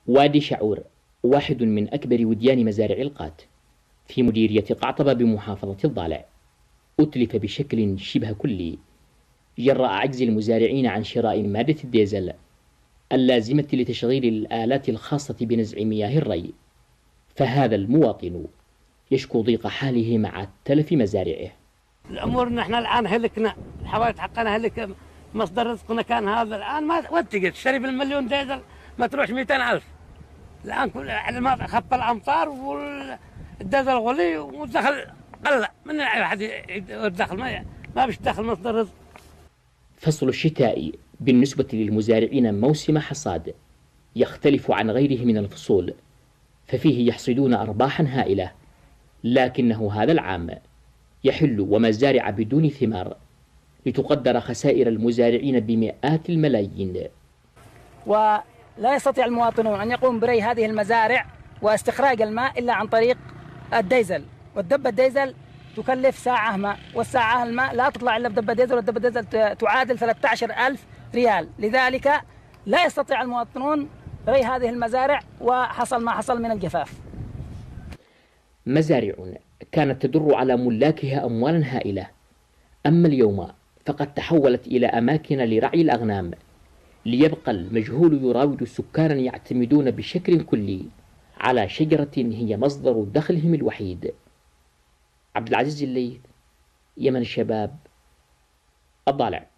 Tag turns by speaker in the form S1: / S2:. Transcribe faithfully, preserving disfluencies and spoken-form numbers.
S1: وادي شعور واحد من أكبر وديان مزارع القات في مديرية قعطبة بمحافظة الضالع، أتلف بشكل شبه كلي جراء عجز المزارعين عن شراء مادة الديزل اللازمة لتشغيل الآلات الخاصة بنزع مياه الري، فهذا المواطن يشكو ضيق حاله مع تلف مزارعه.
S2: الأمور نحن الآن هلكنا، الحوائط حقنا هلك، مصدر رزقنا كان هذا، الآن ما وتقت تشتري بالمليون ديزل ما تروح مئتين ألف. الآن كل ما خف الأمطار والديزل غلي والدخل قل، من أحد يدخل ما ما بيش دخل مصدر رزق.
S1: فصل الشتاء بالنسبة للمزارعين موسم حصاد يختلف عن غيره من الفصول، ففيه يحصدون أرباحا هائلة، لكنه هذا العام يحل ومزارع بدون ثمار، لتقدر خسائر المزارعين بمئات الملايين.
S3: ولا يستطيع المواطنون أن يقوموا بري هذه المزارع واستخراج الماء إلا عن طريق الديزل، والدبة الديزل تكلف ساعة ماء، والساعة الماء لا تطلع إلا بدبة ديزل، والدبة ديزل تعادل ثلاثة عشر ألف ريال، لذلك لا يستطيع المواطنون ري هذه المزارع، وحصل ما حصل من الجفاف.
S1: مزارع كانت تدر على ملاكها أموالا هائلة، أما اليوم فقد تحولت إلى أماكن لرعي الأغنام، ليبقى المجهول يراود سكانا يعتمدون بشكل كلي على شجرة هي مصدر دخلهم الوحيد. عبد العزيز الليث، يمن الشباب، الضالع.